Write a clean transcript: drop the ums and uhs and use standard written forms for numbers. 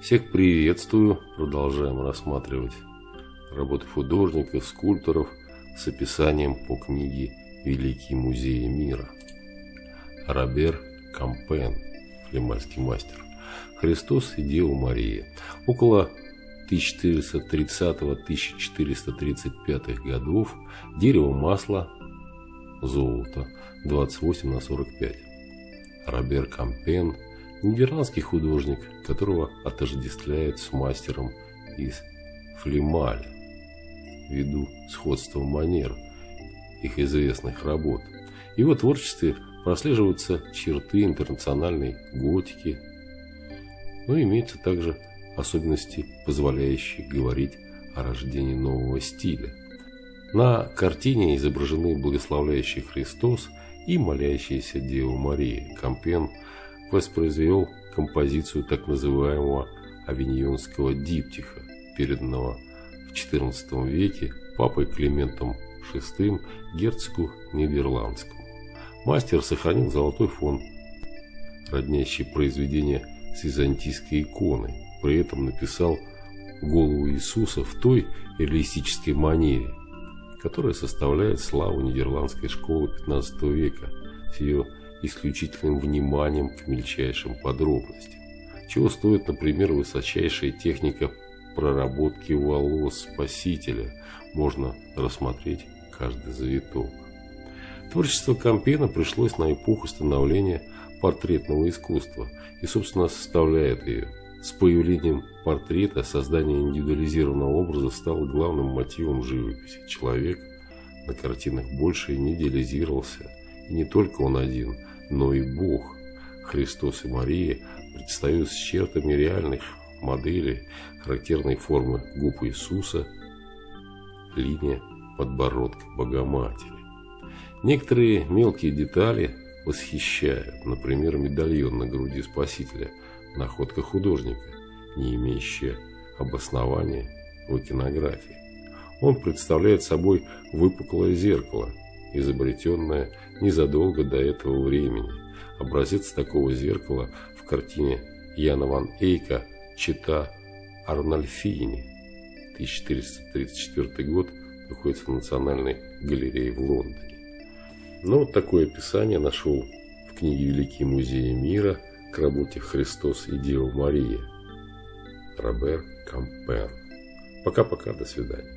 Всех приветствую. Продолжаем рассматривать работы художников, скульпторов с описанием по книге «Великие музеи мира». Робер Кампен, флемальский мастер. Христос и Дева Мария. Около 1430-1435 годов. Дерево, масло, золото 28/45. Робер Кампен – нидерландский художник, которого отождествляют с мастером из Флемаля ввиду сходства манер их известных работ. В его творчестве прослеживаются черты интернациональной готики, но имеются также особенности, позволяющие говорить о рождении нового стиля. На картине изображены благословляющий Христос и молящаяся Дева Мария. Кампен воспроизвел композицию так называемого авиньонского диптиха, переданного в XIV веке папой Климентом VI герцогу Нидерландскому. Мастер сохранил золотой фон, роднящий произведение с византийской иконой. При этом написал голову Иисуса в той реалистической манере, которая составляет славу нидерландской школы XV века с ее исключительным вниманием к мельчайшим подробностям. Чего стоит, например, высочайшая техника проработки волос Спасителя. Можно рассмотреть каждый завиток. Творчество Кампена пришлось на эпоху становления портретного искусства и, собственно, составляет ее. С появлением портрета создание индивидуализированного образа стало главным мотивом живописи. Человек на картинах больше не идеализировался, и не только он один, но и Бог. Христос и Мария предстают с чертами реальных моделей, характерной формы губ Иисуса, линия подбородка Богоматери. Некоторые мелкие детали восхищают, например, медальон на груди Спасителя, находка художника, не имеющая обоснования в иконографии. Он представляет собой выпуклое зеркало, изобретенное незадолго до этого времени. Образец такого зеркала в картине Яна ван Эйка «Чета Арнольфини», 1434 год, находится в Национальной галерее в Лондоне. Но вот такое описание нашел в книге «Великие музеи мира» к работе «Христос и Дева Мария». Робер Кампен. Пока-пока, до свидания.